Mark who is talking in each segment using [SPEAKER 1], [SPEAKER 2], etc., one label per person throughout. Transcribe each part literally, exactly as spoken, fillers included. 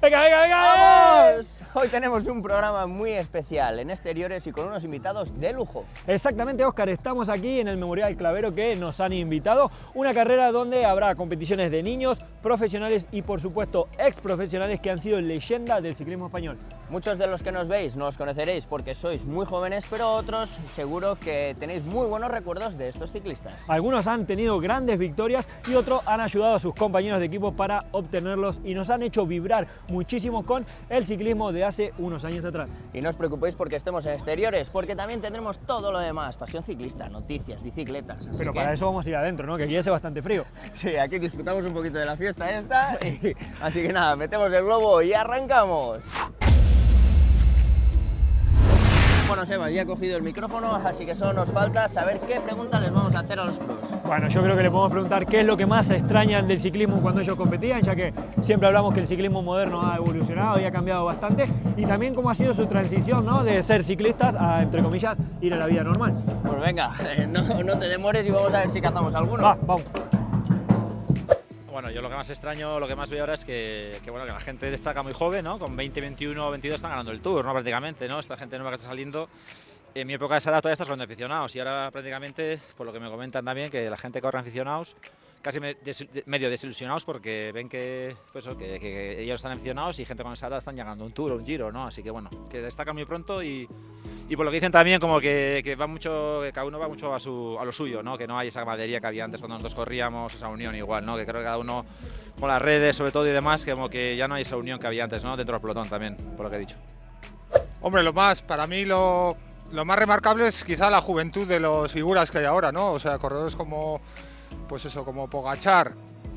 [SPEAKER 1] ¡Venga, venga, venga!
[SPEAKER 2] ¡Vamos! Hoy tenemos un programa muy especial en exteriores y con unos invitados de lujo.
[SPEAKER 1] Exactamente, Óscar, estamos aquí en el Memorial Clavero que nos han invitado. Una carrera donde habrá competiciones de niños, profesionales y por supuesto ex profesionales que han sido leyenda del ciclismo español.
[SPEAKER 2] Muchos de los que nos veis no os conoceréis porque sois muy jóvenes, pero otros seguro que tenéis muy buenos recuerdos de estos ciclistas.
[SPEAKER 1] Algunos han tenido grandes victorias y otros han ayudado a sus compañeros de equipo para obtenerlos y nos han hecho vibrar muchísimo con el ciclismo de hace unos años atrás.
[SPEAKER 2] Y no os preocupéis porque estemos en exteriores, porque también tendremos todo lo demás, pasión ciclista, noticias, bicicletas.
[SPEAKER 1] Pero
[SPEAKER 2] que...
[SPEAKER 1] para eso vamos a ir adentro, ¿no? Que aquí hace bastante frío.
[SPEAKER 2] Sí, aquí disfrutamos un poquito de la fiesta esta, y... así que nada, metemos el globo y arrancamos. Bueno, Seba, ya he cogido el micrófono, así que solo nos falta saber qué preguntas les vamos a hacer a los pros.
[SPEAKER 1] Bueno, yo creo que le podemos preguntar qué es lo que más extrañan del ciclismo cuando ellos competían, ya que siempre hablamos que el ciclismo moderno ha evolucionado y ha cambiado bastante, y también cómo ha sido su transición, ¿no?, de ser ciclistas a, entre comillas, ir a la vida normal.
[SPEAKER 2] Pues venga, eh, no, no te demores y vamos a ver si cazamos alguno.
[SPEAKER 1] Va, vamos.
[SPEAKER 3] Bueno, yo lo que más extraño, lo que más veo ahora es que, que, bueno, que la gente destaca muy joven, ¿no? Con veinte, veintiuno, veintidós están ganando el Tour, ¿no? Prácticamente, ¿no? Esta gente nueva que está saliendo, en mi época de esa edad todavía está son de aficionados y ahora prácticamente, por lo que me comentan también, que la gente corre aficionados, casi me, des, medio desilusionados porque ven que, pues, que, que, que ellos están aficionados y gente con esa edad están llegando a un Tour o un Giro, ¿no? Así que bueno, que destacan muy pronto y, y por lo que dicen también como que, que va mucho, que cada uno va mucho a, su, a lo suyo, ¿no? Que no hay esa camaradería que había antes cuando nosotros corríamos, esa unión igual, ¿no? Que creo que cada uno con las redes sobre todo y demás, que como que ya no hay esa unión que había antes, ¿no? Dentro del pelotón también, por lo que he dicho.
[SPEAKER 4] Hombre, lo más, para mí lo, lo más remarcable es quizá la juventud de las figuras que hay ahora, ¿no? O sea, corredores como, pues eso, como Pogačar,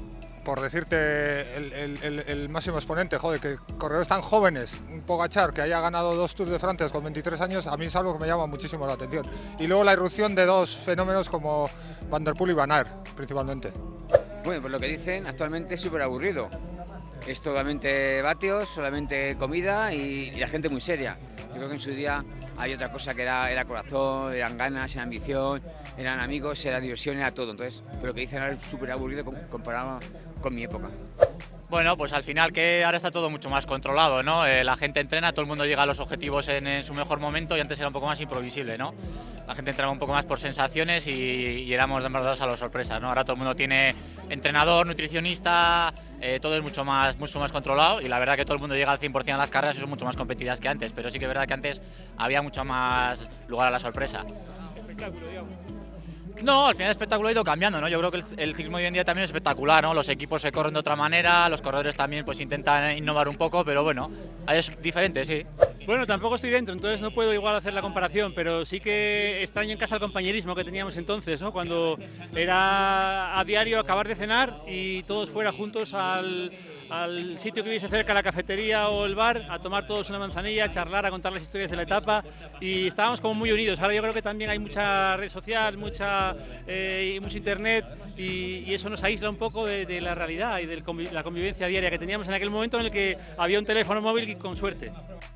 [SPEAKER 4] por decirte el, el, el, el máximo exponente, joder, que corredores tan jóvenes, un Pogačar que haya ganado dos Tours de Francia con veintitrés años, a mí es algo que me llama muchísimo la atención. Y luego la irrupción de dos fenómenos como Van der Poel y Van Aert, principalmente.
[SPEAKER 5] Bueno, pues lo que dicen actualmente es súper aburrido. Es solamente vatios, solamente comida y, y la gente muy seria. Yo creo que en su día hay otra cosa que era, era corazón, eran ganas, era ambición, eran amigos, era diversión, era todo. Entonces, lo que dicen ahora es súper aburrido comparado con mi época.
[SPEAKER 6] Bueno, pues al final que ahora está todo mucho más controlado, ¿no? Eh, la gente entrena, todo el mundo llega a los objetivos en, en su mejor momento y antes era un poco más imprevisible, ¿no? La gente entrenaba un poco más por sensaciones y, y éramos demasiados a las sorpresas, ¿no? Ahora todo el mundo tiene entrenador, nutricionista, eh, todo es mucho más, mucho más controlado y la verdad que todo el mundo llega al cien por cien a las carreras y son mucho más competidas que antes, pero sí que es verdad que antes había mucho más lugar a la sorpresa.
[SPEAKER 1] Espectáculo, digamos.
[SPEAKER 6] No, al final el espectáculo ha ido cambiando, ¿no? Yo creo que el, el ciclismo hoy en día también es espectacular, ¿no? Los equipos se corren de otra manera, los corredores también pues intentan innovar un poco, pero bueno, es diferente, sí.
[SPEAKER 7] Bueno, tampoco estoy dentro, entonces no puedo igual hacer la comparación, pero sí que extraño en casa el compañerismo que teníamos entonces, ¿no? Cuando era a diario acabar de cenar y todos fuera juntos al, al sitio que hubiese cerca, la cafetería o el bar, a tomar todos una manzanilla, a charlar, a contar las historias de la etapa y estábamos como muy unidos. Ahora yo creo que también hay mucha red social, mucha, eh, mucho internet y, y eso nos aísla un poco de, de la realidad y de conviv la convivencia diaria que teníamos en aquel momento en el que había un teléfono móvil y con suerte.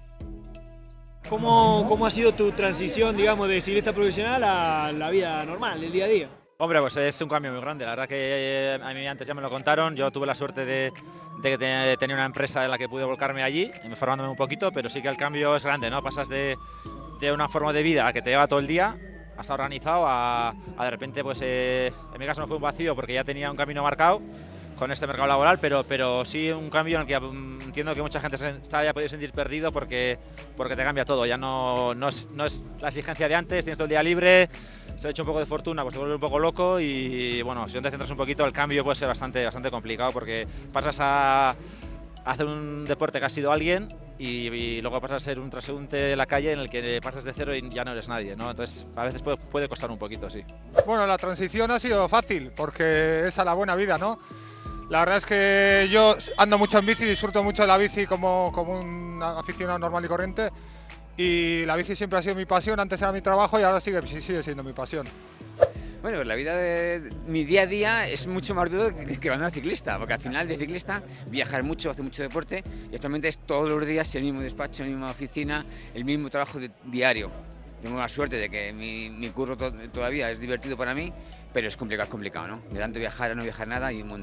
[SPEAKER 1] ¿Cómo, ¿Cómo ha sido tu transición, digamos, de ciclista profesional a la vida normal, del día a día?
[SPEAKER 3] Hombre, pues es un cambio muy grande. La verdad que a mí antes ya me lo contaron. Yo tuve la suerte de, de, de tener una empresa en la que pude volcarme allí, formándome un poquito, pero sí que el cambio es grande, ¿no? Pasas de, de una forma de vida que te lleva todo el día, hasta organizado, a, a de repente, pues eh, en mi caso no fue un vacío porque ya tenía un camino marcado con este mercado laboral, pero, pero sí un cambio en el que um, entiendo que mucha gente se haya podido sentir perdido porque, porque te cambia todo. Ya no, no, es, no es la exigencia de antes, tienes todo el día libre, se ha hecho un poco de fortuna, pues te vuelve un poco loco y bueno, si no te centras un poquito, el cambio puede ser bastante, bastante complicado porque pasas a hacer un deporte que has sido alguien y, y luego pasas a ser un transeúnte de la calle en el que pasas de cero y ya no eres nadie, ¿no? Entonces a veces puede, puede costar un poquito, sí.
[SPEAKER 4] Bueno, la transición ha sido fácil porque es a la buena vida, ¿no? La verdad es que yo ando mucho en bici, disfruto mucho de la bici como, como un aficionado normal y corriente y la bici siempre ha sido mi pasión, antes era mi trabajo y ahora sigue, sigue siendo mi pasión.
[SPEAKER 5] Bueno, pues la vida de mi día a día es mucho más duro que, que cuando era ciclista, porque al final de ciclista viajar mucho, hacer mucho deporte y actualmente es todos los días el mismo despacho, la misma oficina, el mismo trabajo de, diario. Tengo la suerte de que mi, mi curro to todavía es divertido para mí, pero es complicado, es complicado, ¿no? De tanto viajar a no viajar nada y un mundo.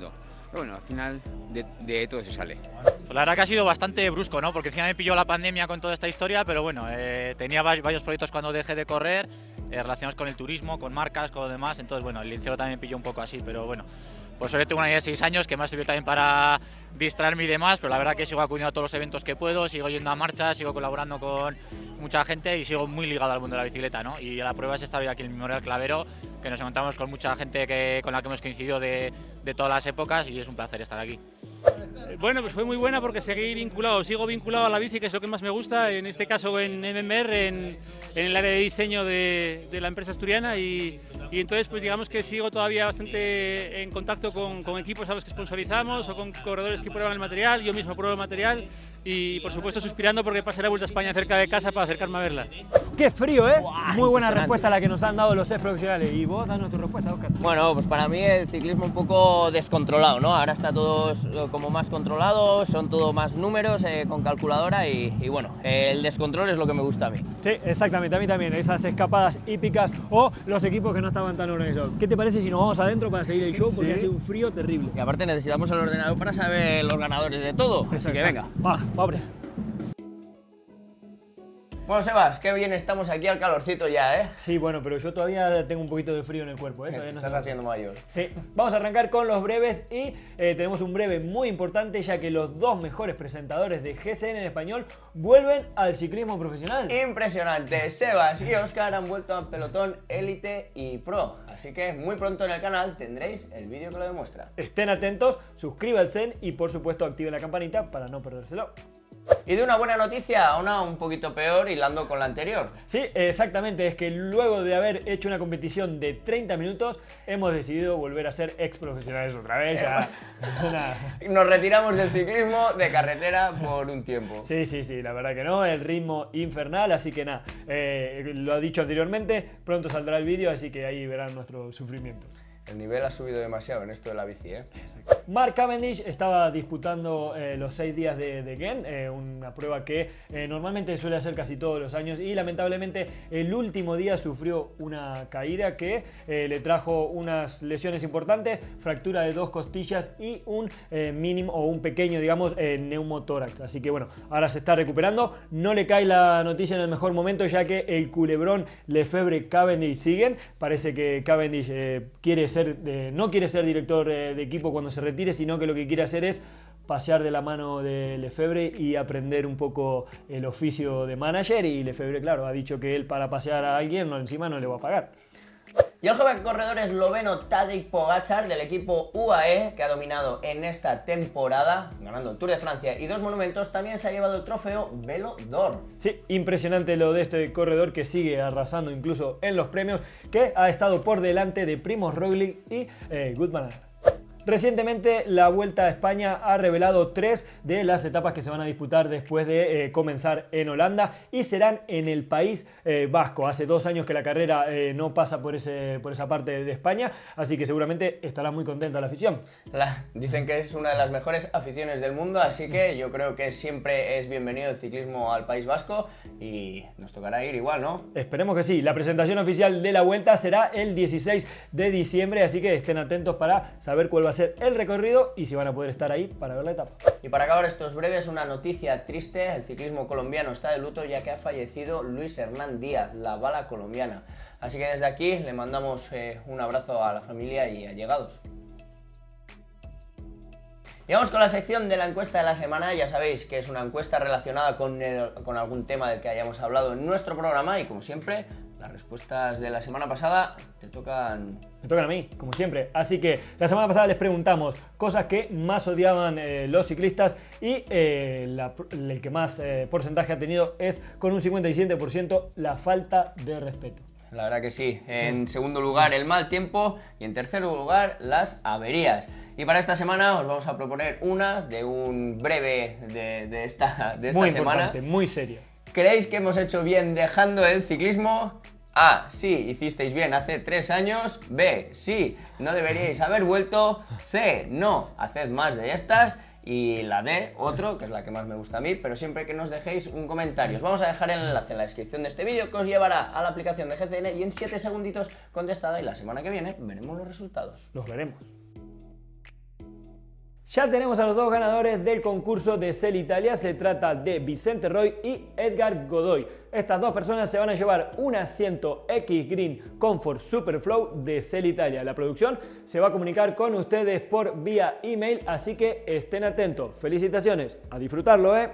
[SPEAKER 5] Pero bueno, al final de, de todo se sale.
[SPEAKER 6] Pues la verdad que ha sido bastante brusco, ¿no? Porque encima me pilló la pandemia con toda esta historia, pero bueno, eh, tenía varios proyectos cuando dejé de correr, eh, relacionados con el turismo, con marcas, con lo demás, entonces bueno, el encierro también me pilló un poco así, pero bueno, pues hoy tengo una idea de seis años que me ha servido también para distraerme y demás, pero la verdad que sigo acudiendo a todos los eventos que puedo, sigo yendo a marchas, sigo colaborando con mucha gente y sigo muy ligado al mundo de la bicicleta, ¿no? Y la prueba es estar hoy aquí en el Memorial Clavero, que nos encontramos con mucha gente que, con la que hemos coincidido de, de todas las épocas y es un placer estar aquí.
[SPEAKER 7] Bueno, pues fue muy buena porque seguí vinculado, sigo vinculado a la bici, que es lo que más me gusta, en este caso en M M R, en, en el área de diseño de, de la empresa asturiana y, y entonces pues digamos que sigo todavía bastante en contacto con, con equipos a los que sponsorizamos o con corredores que prueban el material, yo mismo pruebo el material y por supuesto suspirando porque pasaré a Vuelta a España cerca de casa para acercarme a verla.
[SPEAKER 1] ¡Qué frío, eh!
[SPEAKER 2] Buah,
[SPEAKER 1] Muy buena respuesta la que nos han dado los ex profesionales. Y vos, danos tu respuesta, Óscar.
[SPEAKER 2] Bueno, pues para mí el ciclismo un poco descontrolado, ¿no? Ahora está todo como más controlado, son todo más números eh, con calculadora y, y bueno, eh, el descontrol es lo que me gusta a mí.
[SPEAKER 1] Sí, exactamente, a mí también, esas escapadas hípicas o los equipos que no estaban tan organizados. ¿Qué te parece si nos vamos adentro para seguir el show? Porque
[SPEAKER 2] Sí.
[SPEAKER 1] hace un frío terrible.
[SPEAKER 2] Y aparte necesitamos el ordenador para saber los ganadores de todo, así que venga.
[SPEAKER 1] Va, pobre.
[SPEAKER 2] Bueno, Sebas, qué bien estamos aquí al calorcito ya, ¿eh?
[SPEAKER 1] Sí, bueno, pero yo todavía tengo un poquito de frío en el cuerpo, ¿eh? Todavía no
[SPEAKER 2] Estás
[SPEAKER 1] sé.
[SPEAKER 2] haciendo mayor.
[SPEAKER 1] Sí, vamos a arrancar con los breves y eh, tenemos un breve muy importante ya que los dos mejores presentadores de G C N en español vuelven al ciclismo profesional.
[SPEAKER 2] Impresionante, Sebas y Óscar han vuelto al pelotón élite y pro, así que muy pronto en el canal tendréis el vídeo que lo demuestra.
[SPEAKER 1] Estén atentos, suscríbanse y por supuesto activen la campanita para no perdérselo.
[SPEAKER 2] Y de una buena noticia a una un poquito peor, hilando con la anterior.
[SPEAKER 1] Sí, exactamente, es que luego de haber hecho una competición de treinta minutos, hemos decidido volver a ser ex profesionales otra vez. Ya. Nada.
[SPEAKER 2] Nos retiramos del ciclismo de carretera por un tiempo.
[SPEAKER 1] Sí, sí, sí, la verdad que no, el ritmo infernal, así que nada, eh, lo he dicho anteriormente, pronto saldrá el vídeo, así que ahí verán nuestro sufrimiento.
[SPEAKER 2] El nivel ha subido demasiado en esto de la bici, ¿eh?
[SPEAKER 1] Mark Cavendish estaba disputando eh, los seis días de, de Gent, eh, una prueba que eh, normalmente suele hacer casi todos los años y lamentablemente el último día sufrió una caída que eh, le trajo unas lesiones importantes, fractura de dos costillas y un eh, mínimo o un pequeño, digamos, eh, neumotórax. Así que bueno, ahora se está recuperando, no le cae la noticia en el mejor momento ya que el culebrón Lefebvre Cavendish siguen, parece que Cavendish eh, quiere ser De, no quiere ser director eh, de equipo cuando se retire, sino que lo que quiere hacer es pasear de la mano de Lefebvre y aprender un poco el oficio de manager y Lefebvre, claro, ha dicho que él para pasear a alguien no, encima no le va a pagar.
[SPEAKER 2] Y el joven corredor esloveno Tadej Pogačar del equipo U A E, que ha dominado en esta temporada, ganando el Tour de Francia y dos monumentos, también se ha llevado el trofeo Velo d'Or.
[SPEAKER 1] Sí, impresionante lo de este corredor que sigue arrasando incluso en los premios, que ha estado por delante de Primož Roglič y eh, Wout van Aert. Recientemente la Vuelta a España ha revelado tres de las etapas que se van a disputar después de eh, comenzar en Holanda y serán en el País eh, Vasco. Hace dos años que la carrera eh, no pasa por, ese, por esa parte de España, así que seguramente estará muy contenta la afición.
[SPEAKER 2] La, dicen que es una de las mejores aficiones del mundo, así que yo creo que siempre es bienvenido el ciclismo al País Vasco y nos tocará ir igual, ¿no?
[SPEAKER 1] Esperemos que sí. La presentación oficial de la Vuelta será el dieciséis de diciembre, así que estén atentos para saber cuál va a ser el recorrido y si van a poder estar ahí para ver la etapa.
[SPEAKER 2] Y para acabar estos breves, una noticia triste: el ciclismo colombiano está de luto ya que ha fallecido Luis Hernán Díaz, la bala colombiana. Así que desde aquí le mandamos eh, un abrazo a la familia y allegados. Y vamos con la sección de la encuesta de la semana. Ya sabéis que es una encuesta relacionada con, el, con algún tema del que hayamos hablado en nuestro programa y como siempre, las respuestas de la semana pasada te tocan...
[SPEAKER 1] Me tocan a mí, como siempre. Así que la semana pasada les preguntamos cosas que más odiaban eh, los ciclistas y eh, la, el que más eh, porcentaje ha tenido es con un cincuenta y siete por ciento la falta de respeto.
[SPEAKER 2] La verdad que sí. En segundo lugar, el mal tiempo y en tercer lugar, las averías. Y para esta semana os vamos a proponer una de un breve de, de esta, de esta
[SPEAKER 1] muy
[SPEAKER 2] semana.
[SPEAKER 1] Importante, muy seria.
[SPEAKER 2] ¿Creéis que hemos hecho bien dejando el ciclismo? A. Sí, hicisteis bien hace tres años. B. Sí, no deberíais haber vuelto. C. No, haced más de estas. Y la D, otro, que es la que más me gusta a mí, pero siempre que nos dejéis un comentario. Os vamos a dejar el enlace en la descripción de este vídeo que os llevará a la aplicación de G C N y en siete segunditos contestada y la semana que viene veremos los resultados.
[SPEAKER 1] Los veremos. Ya tenemos a los dos ganadores del concurso de Cell Italia, se trata de Vicente Roy y Edgar Godoy. Estas dos personas se van a llevar un asiento X Green Comfort Superflow de Cell Italia. La producción se va a comunicar con ustedes por vía email, así que estén atentos. Felicitaciones, a disfrutarlo, ¿eh?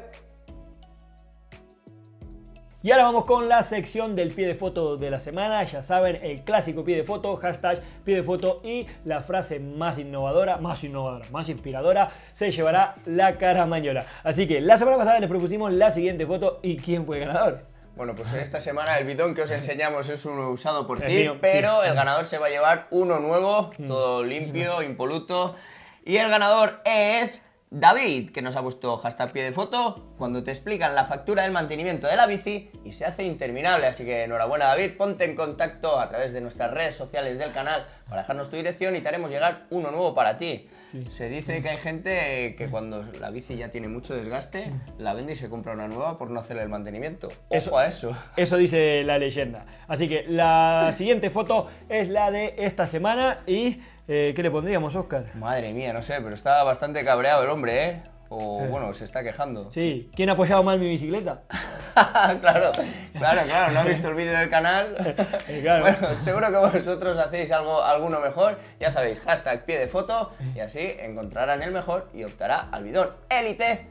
[SPEAKER 1] Y ahora vamos con la sección del pie de foto de la semana. Ya saben, el clásico pie de foto, hashtag pie de foto, y la frase más innovadora, más innovadora, más inspiradora, se llevará la caramañola. Así que la semana pasada les propusimos la siguiente foto y ¿quién fue el ganador?
[SPEAKER 2] Bueno, pues esta semana el bidón que os enseñamos es uno usado por
[SPEAKER 1] El
[SPEAKER 2] ti,
[SPEAKER 1] mío,
[SPEAKER 2] pero
[SPEAKER 1] sí.
[SPEAKER 2] el ganador se va a llevar uno nuevo, todo limpio, impoluto. Y el ganador es David, que nos ha puesto hashtag pie de foto cuando te explican la factura del mantenimiento de la bici y se hace interminable. Así que enhorabuena, David, ponte en contacto a través de nuestras redes sociales del canal para dejarnos tu dirección y te haremos llegar uno nuevo para ti. Sí. Se dice que hay gente que cuando la bici ya tiene mucho desgaste, la vende y se compra una nueva por no hacerle el mantenimiento. Ojo
[SPEAKER 1] eso,
[SPEAKER 2] a eso.
[SPEAKER 1] Eso dice la leyenda. Así que la siguiente foto es la de esta semana y... Eh, ¿qué le pondríamos, Óscar?
[SPEAKER 2] Madre mía, no sé, pero está bastante cabreado el hombre, ¿eh? O
[SPEAKER 1] eh.
[SPEAKER 2] bueno, se está quejando.
[SPEAKER 1] Sí. ¿Quién ha apoyado mal mi bicicleta?
[SPEAKER 2] Claro, claro, claro, no ha visto el vídeo del canal.
[SPEAKER 1] Claro.
[SPEAKER 2] Bueno, seguro que vosotros hacéis algo, alguno mejor. Ya sabéis, hashtag pie de foto y así encontrarán el mejor y optará al bidón élite.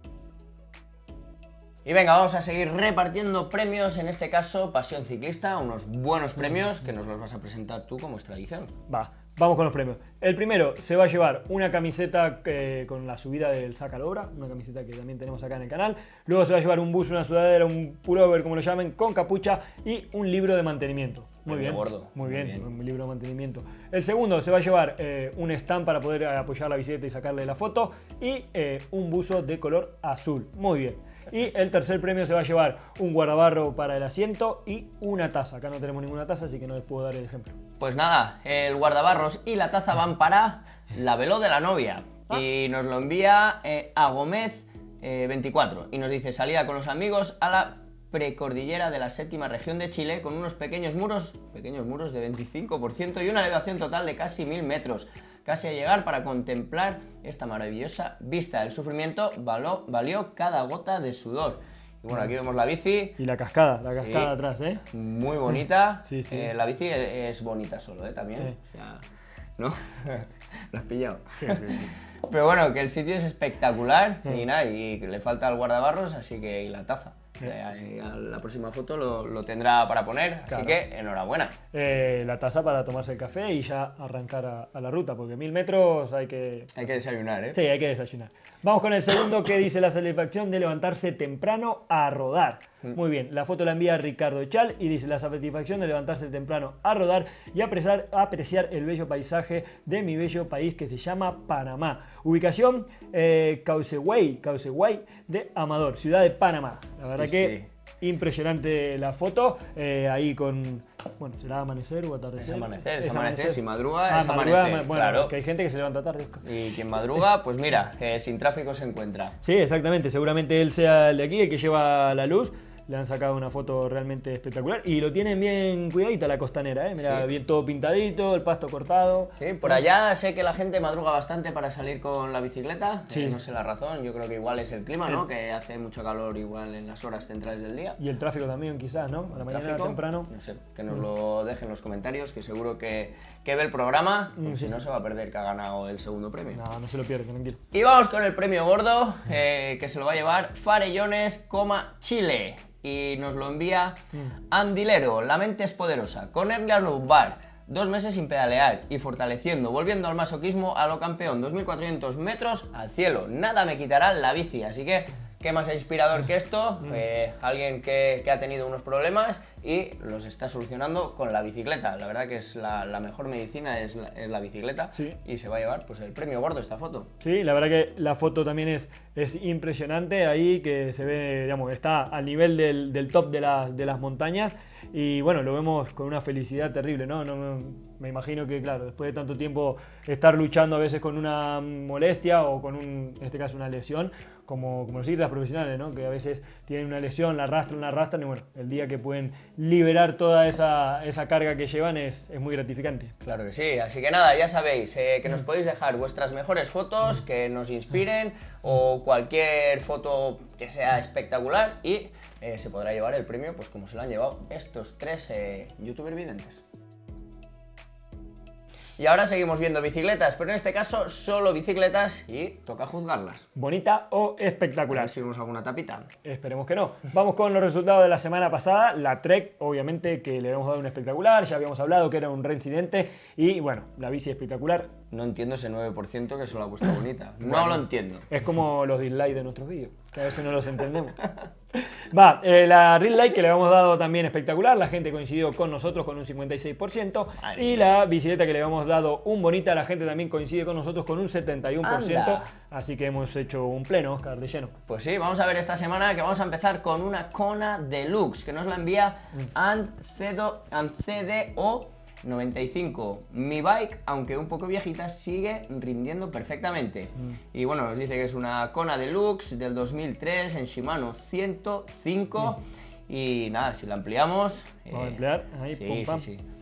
[SPEAKER 2] Y venga, vamos a seguir repartiendo premios, en este caso Pasión Ciclista, unos buenos premios que nos los vas a presentar tú como es tradición.
[SPEAKER 1] Va, vamos con los premios. El primero se va a llevar una camiseta eh, con la subida del Saca la Obra, una camiseta que también tenemos acá en el canal. Luego se va a llevar un bus, una sudadera, un pullover, como lo llamen, con capucha y un libro de mantenimiento. Muy bien,
[SPEAKER 2] gordo.
[SPEAKER 1] Muy bien,
[SPEAKER 2] Muy bien,
[SPEAKER 1] un libro de mantenimiento. El segundo se va a llevar eh, un stand para poder apoyar la bicicleta y sacarle la foto y eh, un buzo de color azul. Muy bien. Y el tercer premio se va a llevar un guardabarro para el asiento y una taza. Acá no tenemos ninguna taza, así que no les puedo dar el ejemplo.
[SPEAKER 2] Pues nada, el guardabarros y la taza van para la veló de la novia. Ah. Y nos lo envía eh, a Gómez eh, veinticuatro. Y nos dice: salida con los amigos a la precordillera de la séptima región de Chile con unos pequeños muros, pequeños muros de veinticinco por ciento y una elevación total de casi mil metros. Casi a llegar para contemplar esta maravillosa vista. El sufrimiento valió, valió cada gota de sudor. Y bueno, aquí vemos la bici.
[SPEAKER 1] Y la cascada, la cascada
[SPEAKER 2] sí,
[SPEAKER 1] atrás, ¿eh?
[SPEAKER 2] Muy bonita.
[SPEAKER 1] Sí, sí.
[SPEAKER 2] Eh, la bici es, es bonita solo, ¿eh? También. Sí. O sea, ¿no? ¿Lo has pillado?
[SPEAKER 1] Sí, sí, sí.
[SPEAKER 2] Pero bueno, que el sitio es espectacular
[SPEAKER 1] sí.
[SPEAKER 2] y nada, y le falta el guardabarros, así que y la taza. Sí. Eh, la próxima foto lo, lo tendrá para poner, así claro. que enhorabuena.
[SPEAKER 1] Eh, la taza para tomarse el café y ya arrancar a, a la ruta, porque mil metros hay que...
[SPEAKER 2] Hay que desayunar, ¿eh?
[SPEAKER 1] Sí, hay que desayunar. Vamos con el segundo, que dice la satisfacción de levantarse temprano a rodar. Muy bien, la foto la envía Ricardo Echal y dice: la satisfacción de levantarse temprano a rodar y apreciar, apreciar el bello paisaje de mi bello país que se llama Panamá. Ubicación eh, Causeway, Causeway de Amador, ciudad de Panamá. La verdad sí, que sí. Impresionante la foto, eh, ahí con, bueno, ¿será amanecer o atardecer?
[SPEAKER 2] Es amanecer, es,
[SPEAKER 1] es
[SPEAKER 2] amanecer,
[SPEAKER 1] amanecer.
[SPEAKER 2] Si madruga
[SPEAKER 1] ah,
[SPEAKER 2] es
[SPEAKER 1] madruga,
[SPEAKER 2] amanecer,
[SPEAKER 1] bueno,
[SPEAKER 2] claro.
[SPEAKER 1] Que hay gente que se levanta tarde.
[SPEAKER 2] Y quien madruga, pues mira, eh, sin tráfico se encuentra.
[SPEAKER 1] Sí, exactamente, seguramente él sea el de aquí, el que lleva la luz. Le han sacado una foto realmente espectacular y lo tienen bien cuidadita la costanera, ¿eh? Mira, sí. bien todo pintadito, el pasto cortado.
[SPEAKER 2] Sí, por allá sé que la gente madruga bastante para salir con la bicicleta.
[SPEAKER 1] Sí.
[SPEAKER 2] Eh, no sé la razón, yo creo que igual es el clima, ¿no? Que hace mucho calor igual en las horas centrales del día.
[SPEAKER 1] Y el tráfico también, quizás, ¿no? A la mañana
[SPEAKER 2] tráfico,
[SPEAKER 1] temprano.
[SPEAKER 2] No sé, que nos lo dejen en los comentarios, que seguro que, que ve el programa, mm, sí. si no se va a perder que ha ganado el segundo premio.
[SPEAKER 1] No, no se lo pierde, tranquilo.
[SPEAKER 2] Y vamos con el premio gordo, eh, que se lo va a llevar Farellones, Chile. Y nos lo envía Andilero, la mente es poderosa, con hernia lumbar, dos meses sin pedalear y fortaleciendo, volviendo al masoquismo a lo campeón, dos mil cuatrocientos metros al cielo, nada me quitará la bici, así que qué más inspirador que esto, eh, alguien que, que ha tenido unos problemas y los está solucionando con la bicicleta. La verdad que es la, la mejor medicina, es la, es la bicicleta, sí. Y se va a llevar pues el premio gordo esta foto.
[SPEAKER 1] Sí, la verdad que la foto también es es impresionante ahí, que se ve, digamos, está al nivel del, del top de, la, de las montañas y bueno, lo vemos con una felicidad terrible, ¿no? no me, me imagino que, claro, después de tanto tiempo estar luchando a veces con una molestia o con, un, en este caso, una lesión, como, como los ciclistas profesionales, ¿no? Que a veces tienen una lesión, la arrastran, la arrastran y bueno, el día que pueden liberar toda esa, esa carga que llevan es, es muy gratificante.
[SPEAKER 2] Claro que sí, así que nada, ya sabéis eh, que nos podéis dejar vuestras mejores fotos que nos inspiren o cualquier foto que sea espectacular y eh, se podrá llevar el premio pues como se lo han llevado estos tres eh, youtubers videntes. Y ahora seguimos viendo bicicletas, pero en este caso solo bicicletas y toca juzgarlas.
[SPEAKER 1] ¿Bonita o
[SPEAKER 2] A
[SPEAKER 1] espectacular?
[SPEAKER 2] ver si vemos alguna tapita.
[SPEAKER 1] Esperemos que no. Vamos con los resultados de la semana pasada. La Trek, obviamente, que le habíamos dado un espectacular. Ya habíamos hablado que era un reincidente. Y bueno, la bici espectacular.
[SPEAKER 2] No entiendo ese nueve por ciento que solo ha puesto bonita. No
[SPEAKER 1] Bueno,
[SPEAKER 2] lo entiendo.
[SPEAKER 1] Es como los dislikes de nuestros vídeos, que a veces no los entendemos. Va, eh, la Real Light que le habíamos dado también espectacular. La gente coincidió con nosotros con un cincuenta y seis por ciento.
[SPEAKER 2] Madre
[SPEAKER 1] Y la bicicleta que le habíamos dado un bonita, la gente también coincide con nosotros con un setenta y uno por ciento.
[SPEAKER 2] Anda.
[SPEAKER 1] Así que hemos hecho un pleno, Oscar, de lleno.
[SPEAKER 2] Pues sí, vamos a ver esta semana que vamos a empezar con una Kona Deluxe que nos la envía Ancedo, Ancedeo noventa y cinco. Mi bike, aunque un poco viejita, sigue rindiendo perfectamente. Y bueno, nos dice que es una Kona Deluxe del dos mil tres en Shimano ciento cinco. Y nada, si la ampliamos...
[SPEAKER 1] Vamos a
[SPEAKER 2] eh,
[SPEAKER 1] emplear. Ahí,
[SPEAKER 2] sí,
[SPEAKER 1] pum, pam.
[SPEAKER 2] sí, sí.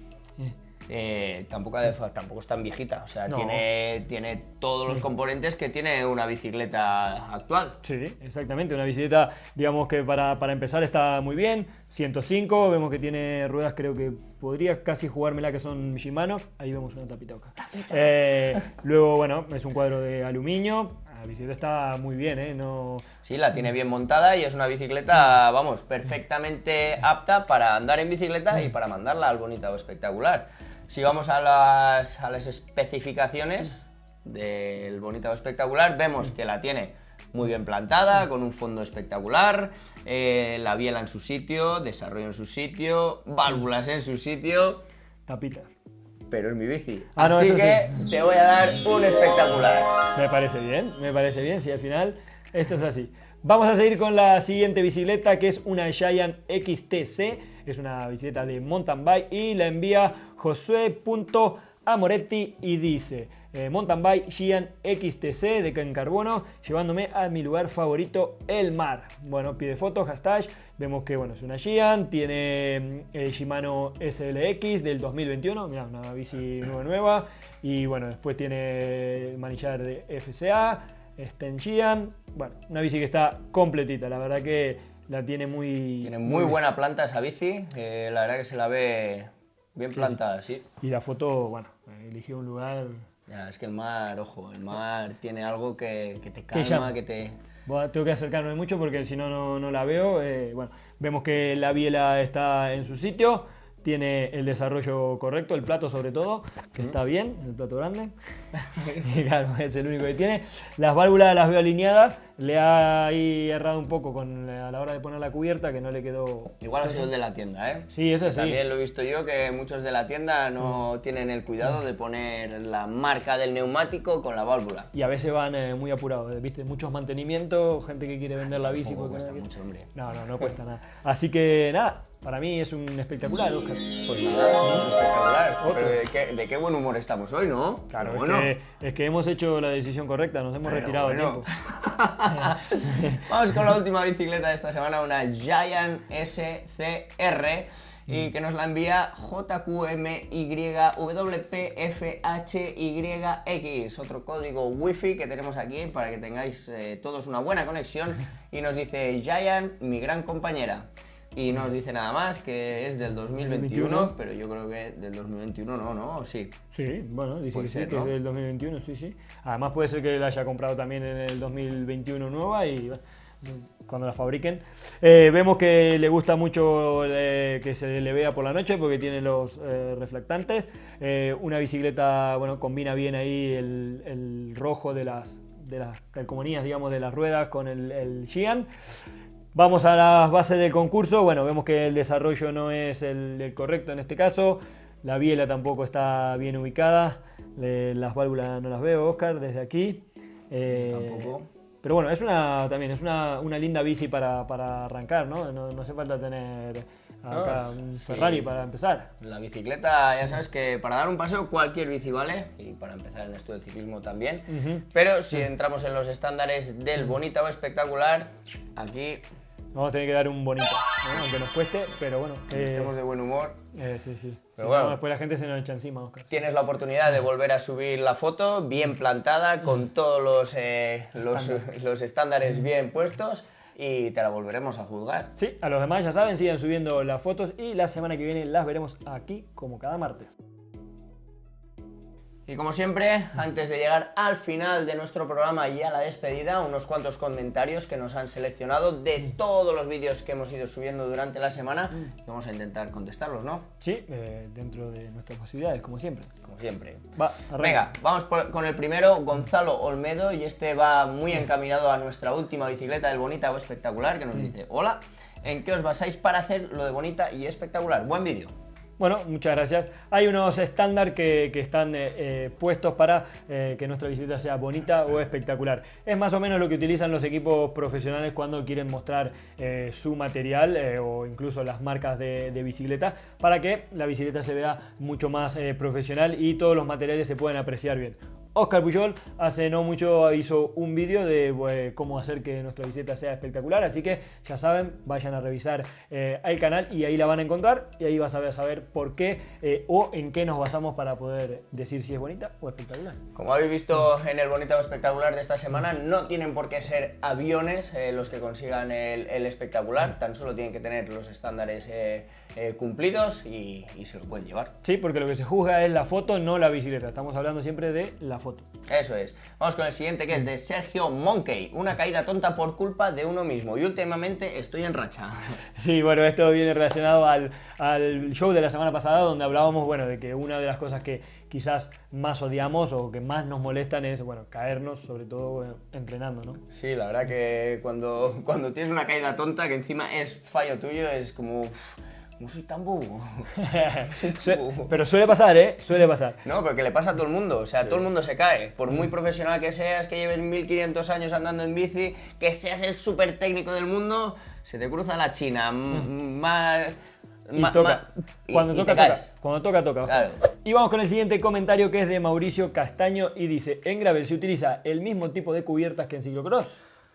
[SPEAKER 2] Eh, tampoco, ha de- tampoco es tan viejita, o sea,
[SPEAKER 1] No.
[SPEAKER 2] tiene, tiene todos los componentes que tiene una bicicleta actual.
[SPEAKER 1] Sí, exactamente, una bicicleta, digamos que para, para empezar está muy bien, ciento cinco, vemos que tiene ruedas, creo que podría casi jugármela que son Shimano, ahí vemos una tapita acá. Eh, luego, bueno, es un cuadro de aluminio, la bicicleta está muy bien, ¿eh? No...
[SPEAKER 2] Sí, la tiene bien montada y es una bicicleta, vamos, perfectamente apta para andar en bicicleta y para mandarla al bonita o espectacular. Si vamos a las, a las especificaciones del bonita o espectacular, vemos que la tiene muy bien plantada, con un fondo espectacular, eh, la biela en su sitio, desarrollo en su sitio, válvulas en su sitio,
[SPEAKER 1] Tapita.
[SPEAKER 2] pero es mi bici.
[SPEAKER 1] Ah, no,
[SPEAKER 2] Así
[SPEAKER 1] eso
[SPEAKER 2] que
[SPEAKER 1] sí.
[SPEAKER 2] te voy a dar un espectacular.
[SPEAKER 1] Me parece bien, me parece bien, si al final esto es así. Vamos a seguir con la siguiente bicicleta, que es una Giant X T C, es una bicicleta de mountain bike y la envía Josué.amoretti y dice: eh, mountain bike Giant X T C de en carbono, llevándome a mi lugar favorito, el mar. Bueno, pide fotos, hashtag, vemos que bueno, es una Giant, tiene eh, Shimano S L X del dos mil veintiuno, mirá, una bici nueva nueva, y bueno, después tiene manillar de F C A, Sten Giant, bueno, una bici que está completita, la verdad que la tiene muy...
[SPEAKER 2] Tiene muy buena planta esa bici, eh, la verdad que se la ve bien plantada, sí.
[SPEAKER 1] Y la foto, bueno, eligió un lugar...
[SPEAKER 2] Ya, es que el mar, ojo, el mar tiene algo que, que te
[SPEAKER 1] Que llama.
[SPEAKER 2] calma, que te...
[SPEAKER 1] Bueno, tengo que acercarme mucho porque si no, no, no la veo. Eh, bueno, vemos que la biela está en su sitio, tiene el desarrollo correcto, el plato sobre todo, que está bien, el plato grande. Y claro, es el único que tiene. Las válvulas las veo alineadas, le ha ahí errado un poco con, a la hora de poner la cubierta, que no le quedó...
[SPEAKER 2] Igual ha sido el de la tienda, ¿eh?
[SPEAKER 1] Sí, eso sí.
[SPEAKER 2] También lo he visto yo, que muchos de la tienda no tienen el cuidado de poner la marca del neumático con la válvula.
[SPEAKER 1] Y a veces van eh, muy apurados, ¿viste? Muchos mantenimientos, gente que quiere vender la bici.
[SPEAKER 2] Tampoco
[SPEAKER 1] porque-
[SPEAKER 2] cuesta mucho, hombre.
[SPEAKER 1] No, no, no cuesta nada. Así que nada, para mí es un espectacular, Oscar.
[SPEAKER 2] Pues nada, espectacular.
[SPEAKER 1] Otro.
[SPEAKER 2] Pero de qué, de qué buen humor estamos hoy, ¿no?
[SPEAKER 1] Claro,
[SPEAKER 2] Pero
[SPEAKER 1] es,
[SPEAKER 2] bueno.
[SPEAKER 1] que, es que hemos hecho la decisión correcta, nos hemos
[SPEAKER 2] Pero
[SPEAKER 1] retirado a
[SPEAKER 2] bueno.
[SPEAKER 1] tiempo.
[SPEAKER 2] Vamos con la última bicicleta de esta semana, una Giant S C R, y que nos la envía J Q M Y W P F H Y X, otro código wifi que tenemos aquí para que tengáis eh, todos una buena conexión, y nos dice: Giant, mi gran compañera. Y no nos dice nada más, que es del dos mil veintiuno, pero yo creo que del dos mil veintiuno no, ¿no? Sí.
[SPEAKER 1] Sí, bueno, dice
[SPEAKER 2] Puede
[SPEAKER 1] que sí,
[SPEAKER 2] ser,
[SPEAKER 1] que
[SPEAKER 2] ¿no?
[SPEAKER 1] es del dos mil veintiuno, sí, sí. Además puede ser que la haya comprado también en el dos mil veintiuno nueva y bueno, cuando la fabriquen. Eh, vemos que le gusta mucho eh, que se le vea por la noche porque tiene los eh, reflectantes. Eh, una bicicleta, bueno, combina bien ahí el, el rojo de las, de las calcomanías, digamos, de las ruedas con el, el Giant. Vamos a las bases del concurso. Bueno, vemos que el desarrollo no es el, el correcto en este caso. La biela tampoco está bien ubicada. Le- las válvulas no las veo, Oscar, desde aquí. Eh,
[SPEAKER 2] Tampoco.
[SPEAKER 1] Pero bueno, es una también es una, una linda bici para, para arrancar, ¿no? ¿no? No hace falta tener acá
[SPEAKER 2] No,
[SPEAKER 1] un
[SPEAKER 2] sí.
[SPEAKER 1] Ferrari para empezar.
[SPEAKER 2] La bicicleta, ya sabes que para dar un paseo cualquier bici vale, y para empezar en esto del ciclismo también.
[SPEAKER 1] Ujú.
[SPEAKER 2] Pero si entramos en los estándares del bonita o espectacular, aquí
[SPEAKER 1] Vamos a tener que dar un bonito, ¿no? Aunque nos cueste, pero bueno. eh,
[SPEAKER 2] estemos de buen humor.
[SPEAKER 1] eh, sí, sí.
[SPEAKER 2] Pero
[SPEAKER 1] Si
[SPEAKER 2] bueno.
[SPEAKER 1] no, después la gente se nos echa encima, Óscar.
[SPEAKER 2] Tienes la oportunidad de volver a subir la foto bien plantada, con todos los, eh, los, los estándares bien puestos, y te la volveremos a juzgar.
[SPEAKER 1] Sí, a los demás ya saben, sigan subiendo las fotos y la semana que viene las veremos aquí como cada martes.
[SPEAKER 2] Y como siempre, antes de llegar al final de nuestro programa y a la despedida, unos cuantos comentarios que nos han seleccionado de todos los vídeos que hemos ido subiendo durante la semana, y vamos a intentar contestarlos, ¿no?
[SPEAKER 1] Sí, eh, dentro de nuestras posibilidades, como siempre.
[SPEAKER 2] Como siempre.
[SPEAKER 1] Va, arranca.
[SPEAKER 2] Venga, vamos por- con el primero, Gonzalo Olmedo, y este va muy encaminado a nuestra última bicicleta del Bonita o Espectacular, que nos dice: hola, ¿en qué os basáis para hacer lo de Bonita y Espectacular? Buen vídeo.
[SPEAKER 1] Bueno, muchas gracias. Hay unos estándar que, que están eh, eh, puestos para eh, que nuestra bicicleta sea bonita o espectacular. Es más o menos lo que utilizan los equipos profesionales cuando quieren mostrar eh, su material eh, o incluso las marcas de, de bicicleta, para que la bicicleta se vea mucho más eh, profesional y todos los materiales se puedan apreciar bien. Óscar Pujol hace no mucho hizo un vídeo de eh, cómo hacer que nuestra bicicleta sea espectacular, así que ya saben, vayan a revisar eh, el canal y ahí la van a encontrar, y ahí vas a saber, saber por qué eh, o en qué nos basamos para poder decir si es bonita o espectacular.
[SPEAKER 2] Como habéis visto en el Bonita o Espectacular de esta semana, no tienen por qué ser aviones eh, los que consigan el, el espectacular, tan solo tienen que tener los estándares eh, eh, cumplidos y, y se lo pueden llevar.
[SPEAKER 1] Sí, porque lo que se juzga es la foto, no la bicicleta. Estamos hablando siempre de la foto.
[SPEAKER 2] Eso es. Vamos con el siguiente, que es de Sergio Monkey. Una caída tonta por culpa de uno mismo, y últimamente estoy en racha.
[SPEAKER 1] Sí, bueno, esto viene relacionado al, al show de la semana pasada, donde hablábamos, bueno, de que una de las cosas que quizás más odiamos o que más nos molestan es, bueno, caernos, sobre todo bueno, entrenando, ¿no?
[SPEAKER 2] Sí, la verdad que cuando, cuando tienes una caída tonta, que encima es fallo tuyo, es como... uff, no soy tan bobo. Soy tan
[SPEAKER 1] Sue-
[SPEAKER 2] bobo.
[SPEAKER 1] Pero suele pasar, ¿eh? Suele pasar.
[SPEAKER 2] No, pero que le pasa a todo el mundo, o sea, todo el mundo se cae. Por muy profesional que seas, que lleves mil quinientos años andando en bici, que seas el súper técnico del mundo, se te cruza la china, más...
[SPEAKER 1] Y toca. Cuando toca, toca. Cuando toca, toca.
[SPEAKER 2] Claro.
[SPEAKER 1] Y vamos con el siguiente comentario, que es de Mauricio Castaño y dice: en gravel se utiliza el mismo tipo de cubiertas que en ciclocross.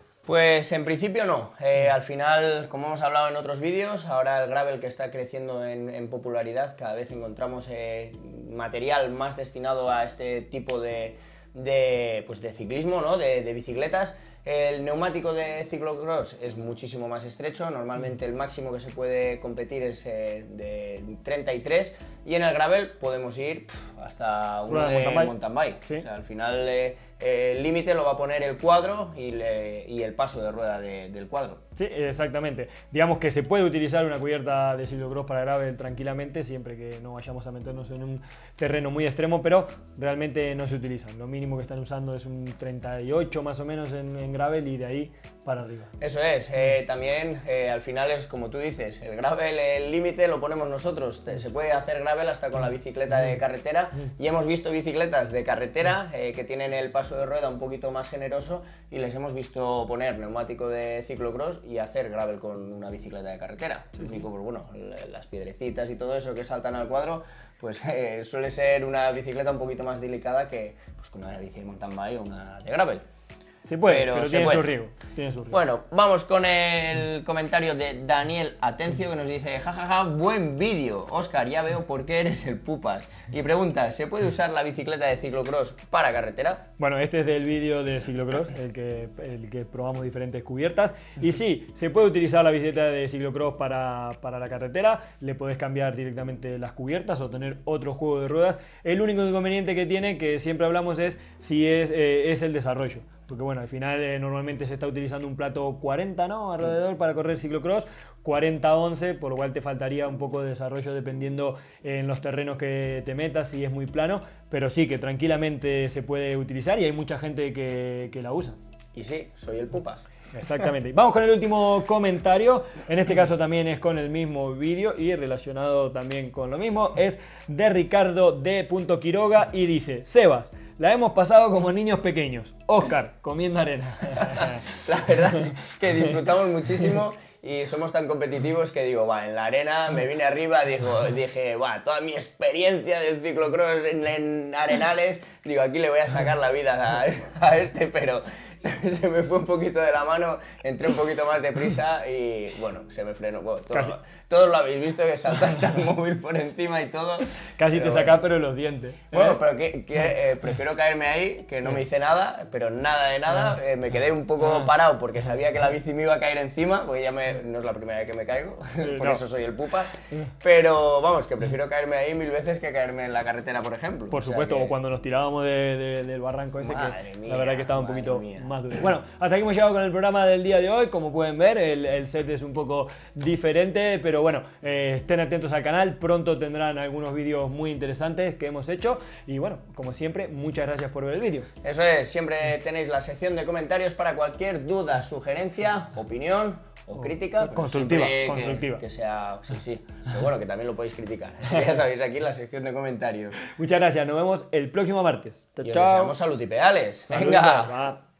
[SPEAKER 2] Pues en principio no. Eh, al final, como hemos hablado en otros vídeos, ahora el gravel, que está creciendo en, en popularidad, cada vez encontramos eh, material más destinado a este tipo de, de, pues de ciclismo, ¿no? de, de bicicletas. El neumático de ciclocross es muchísimo más estrecho, normalmente el máximo que se puede competir es eh, de treinta y tres, y en el gravel podemos ir pff, hasta uno
[SPEAKER 1] Prueba de
[SPEAKER 2] de
[SPEAKER 1] mountain bike.
[SPEAKER 2] mountain bike.
[SPEAKER 1] Sí.
[SPEAKER 2] O sea, al final eh, eh, el límite lo va a poner el cuadro y, le- y el paso de rueda de- del cuadro.
[SPEAKER 1] Sí, exactamente. Digamos que se puede utilizar una cubierta de ciclocross para gravel tranquilamente, siempre que no vayamos a meternos en un terreno muy extremo, pero realmente no se utilizan. Lo mínimo que están usando es un treinta y ocho más o menos en, en gravel, y de ahí para arriba.
[SPEAKER 2] Eso es, eh, también eh, al final es como tú dices, el gravel, el límite lo ponemos nosotros. Te- Se puede hacer gravel hasta con la bicicleta de carretera, y hemos visto bicicletas de carretera eh, que tienen el paso de rueda un poquito más generoso, y les hemos visto poner neumático de ciclocross y hacer gravel con una bicicleta de carretera. Lo único, pues bueno, l- las piedrecitas y todo eso que saltan al cuadro, pues eh, suele ser una bicicleta un poquito más delicada que, pues, que una bici de mountain bike o una de gravel.
[SPEAKER 1] Se puede,
[SPEAKER 2] Pero
[SPEAKER 1] pero,
[SPEAKER 2] se
[SPEAKER 1] tiene,
[SPEAKER 2] puede.
[SPEAKER 1] Su riesgo, tiene su riesgo.
[SPEAKER 2] Bueno, vamos con el comentario de Daniel Atencio, que nos dice: jajaja, buen vídeo, Óscar, ya veo por qué eres el pupas. Y pregunta: ¿se puede usar la bicicleta de ciclocross para carretera?
[SPEAKER 1] Bueno, este es del vídeo de ciclocross, el que, el que probamos diferentes cubiertas. Y sí, se puede utilizar la bicicleta de ciclocross para, para la carretera. Le puedes cambiar directamente las cubiertas o tener otro juego de ruedas. El único inconveniente que tiene, que siempre hablamos, es si es, eh, es el desarrollo. Porque bueno, al final eh, normalmente se está utilizando un plato cuarenta, ¿no? Alrededor para correr ciclocross, cuarenta once, por lo cual te faltaría un poco de desarrollo dependiendo en los terrenos que te metas, si es muy plano, pero sí que tranquilamente se puede utilizar y hay mucha gente que, que la usa.
[SPEAKER 2] Y sí, soy el pupas.
[SPEAKER 1] Exactamente. Vamos con el último comentario. En este caso también es con el mismo vídeo y relacionado también con lo mismo. Es de Ricardo D. Quiroga y dice: Sebas, la hemos pasado como niños pequeños. Oscar, comiendo arena.
[SPEAKER 2] La verdad que disfrutamos muchísimo y somos tan competitivos que digo, va, en la arena me vine arriba, digo, dije, va, toda mi experiencia del ciclocross en, en arenales, digo, aquí le voy a sacar la vida a, a este, pero se me fue un poquito de la mano, entré un poquito más deprisa y bueno, se me frenó. Bueno, todos, todos lo habéis visto, que saltaste el móvil por encima y todo.
[SPEAKER 1] Casi te sacas, bueno. Pero los dientes.
[SPEAKER 2] Bueno, ¿eh? Pero que, que eh, prefiero caerme ahí, que no me hice nada, pero nada de nada. Eh, me quedé un poco parado porque sabía que la bici me iba a caer encima, porque ya me, no es la primera vez que me caigo, por no. eso soy el pupa. Pero vamos, que prefiero caerme ahí mil veces que caerme en la carretera, por ejemplo.
[SPEAKER 1] Por supuesto, o, sea que... o cuando nos tirábamos de, de, del barranco ese,
[SPEAKER 2] madre
[SPEAKER 1] que
[SPEAKER 2] mía,
[SPEAKER 1] la verdad que estaba un poquito
[SPEAKER 2] mía.
[SPEAKER 1] más duro. Bueno, hasta aquí hemos llegado con el programa del día de hoy. Como pueden ver, el, el set es un poco diferente, pero bueno, eh, estén atentos al canal. Pronto tendrán algunos vídeos muy interesantes que hemos hecho. Y bueno, como siempre, muchas gracias por ver el vídeo.
[SPEAKER 2] Eso es, siempre tenéis la sección de comentarios para cualquier duda, sugerencia, opinión o crítica.
[SPEAKER 1] Constructiva,
[SPEAKER 2] que,
[SPEAKER 1] constructiva.
[SPEAKER 2] Que sea, sí, sí. Pero bueno, que también lo podéis criticar. Ya sabéis, aquí en la sección de comentarios.
[SPEAKER 1] Muchas gracias, nos vemos el próximo martes.
[SPEAKER 2] Y os deseamos salud y pedales.
[SPEAKER 1] Salud,
[SPEAKER 2] Venga.
[SPEAKER 1] va.